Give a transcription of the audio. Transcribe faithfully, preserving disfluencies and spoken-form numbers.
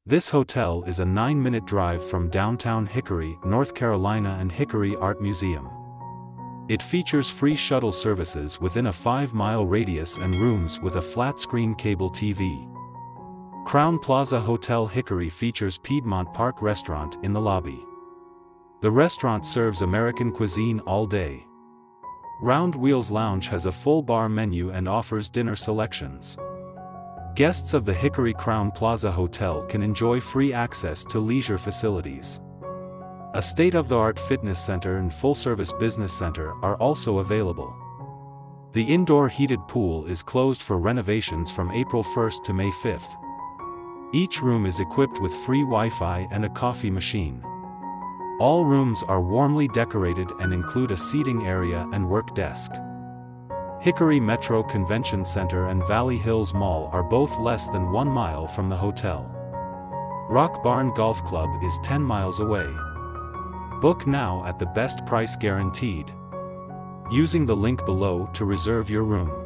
This hotel is a nine-minute drive from downtown Hickory, North Carolina and Hickory Art Museum. It features free shuttle services within a five-mile radius and rooms with a flat-screen cable T V. Crowne Plaza Hotel Hickory features Piedmont Park Restaurant in the lobby. The restaurant serves American cuisine all day. Round Wheels Lounge has a full bar menu and offers dinner selections. Guests of the Hickory Crowne Plaza Hotel can enjoy free access to leisure facilities. A state-of-the-art fitness center and full-service business center are also available. The indoor heated pool is closed for renovations from April first to May fifth. Each room is equipped with free Wi-Fi and a coffee machine. All rooms are warmly decorated and include a seating area and work desk. Hickory Metro Convention Center and Valley Hills Mall are both less than one mile from the hotel. Rock Barn Golf Club is ten miles away. Book now at the best price guaranteed. Using the link below to reserve your room.